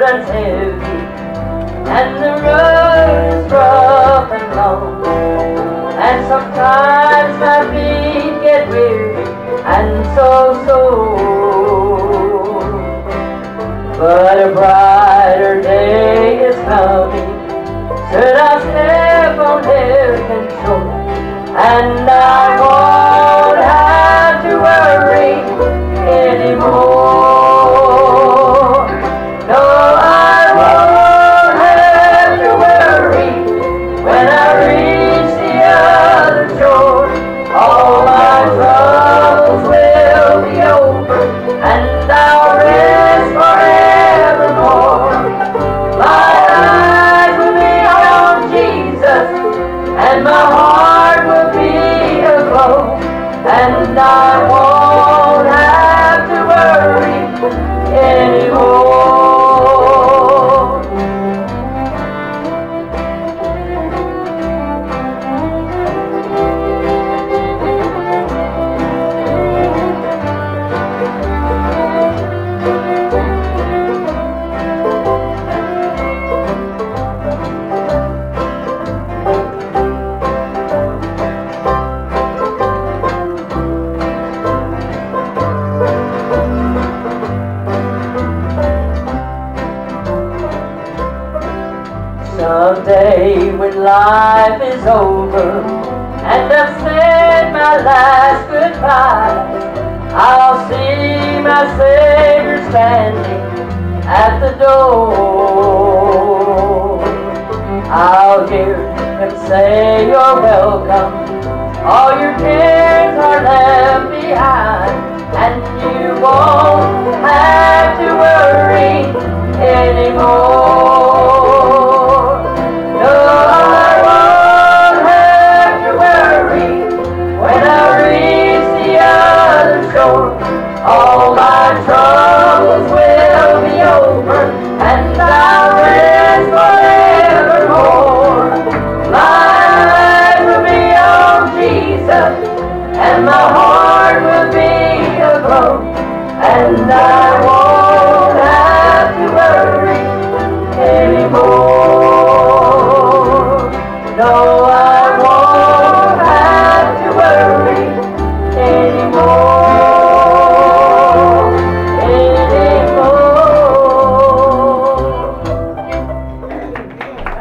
burden's heavy and the road is rough and long, and sometimes my feet get weary and so sore. But a brighter day is coming, should I step on heaven's shore, and I won't have to worry anymore. No, I won't have to worry when I reach the other shore. All my troubles will be over, and I'll rest forevermore. My eyes will be on Jesus, and my heart will be aglow, and I won't have to worry anymore. Someday when life is over and I've said my last goodbye, I'll see my Savior standing at the door. I'll hear Him say, "You're welcome, all your cares are left behind, and you won't have to worry anymore." All my troubles will be over, and I'll rest forevermore. My eyes will be on Jesus, and my heart will be aglow, and I won't